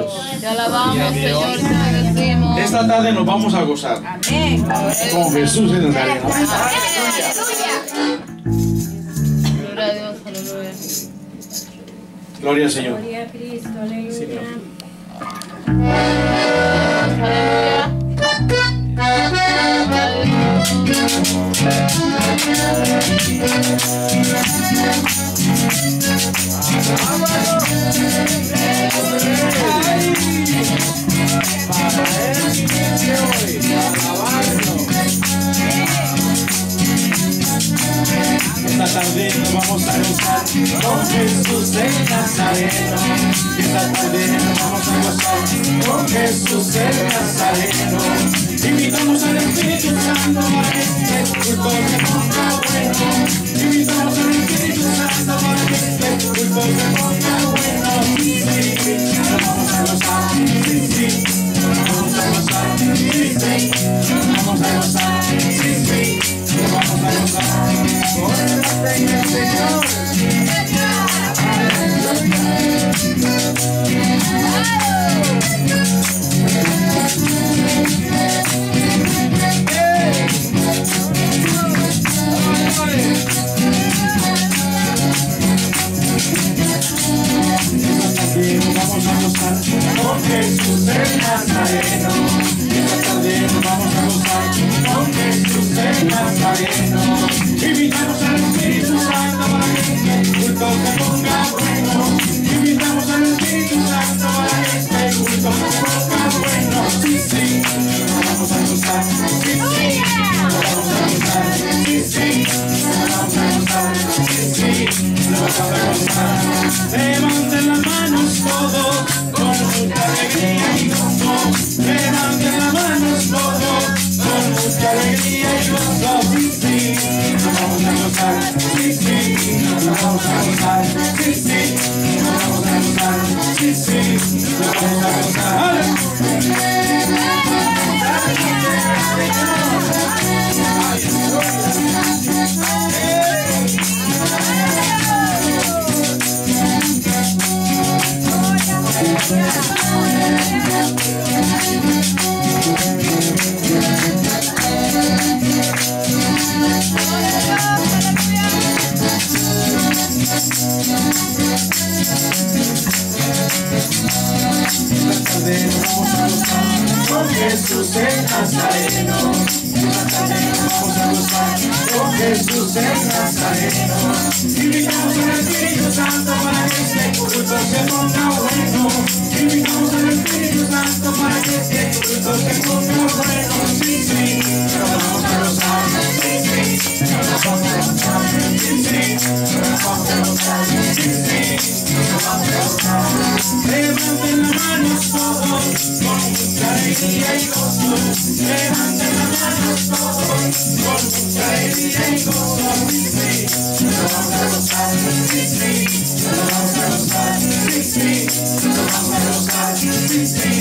Dios. Te alabamos, Señor, te bendecimos. Esta tarde nos vamos a gozar. Amén. Con Jesús en el área. Gloria a Dios, aleluya. Gloria al Señor. Gloria a Cristo, aleluya. Esta tarde nos vamos a gozar con Jesús el Nazareno. Esta tarde nos vamos a gozar con Jesús el Nazareno. Invitamos al Espíritu Santo a que este culto se ponga bueno. Invitamos al Espíritu Santo para que este culto se ponga bueno. Sí, nos vamos a gozar. Sí, nos vamos a gozar. Sí, nos vamos a gozar. Sí, nos vamos a gozar. Gózate en el Señor. Vamos a gozar con Jesús el Nazareno. Esta tarde nos vamos a gozar con Jesús el Nazareno. Invitamos al Espíritu Santo para que este culto se ponga bueno. Invitamos al Espíritu Santo para que este culto se ponga bueno. Sí, nos vamos a gozar. Sí, nos vamos a gozar. Sí, nos vamos a gozar. Sí, nos vamos a gozar. Levanten las manos todos con mucha alegría y gozo. Levanten las manos todos con mucha alegría y gozo. Sí, nos vamos a gozar. Sí, nos vamos a gozar. Sí, nos vamos a gozar. Sí, nos vamos a gozar. Con Jesús el Nazareno. Esta tarde nos vamos a gozar con Jesús el Nazareno. Invitamos al Espíritu Santo para que este culto se ponga bueno. Invitamos al Espíritu Santo para que este culto se ponga bueno. Sí, nos vamos a gozar. Sí, nos vamos a gozar. Sí, nos vamos a gozar. Sí, nos vamos a gozar. Levanten las manos todos con mucha alegría y gozo. Levanten las manos todos con mucha alegría y gozo. Sí, nos vamos a gozar. Sí, nos vamos a gozar. Sí, nos vamos a gozar. Sí,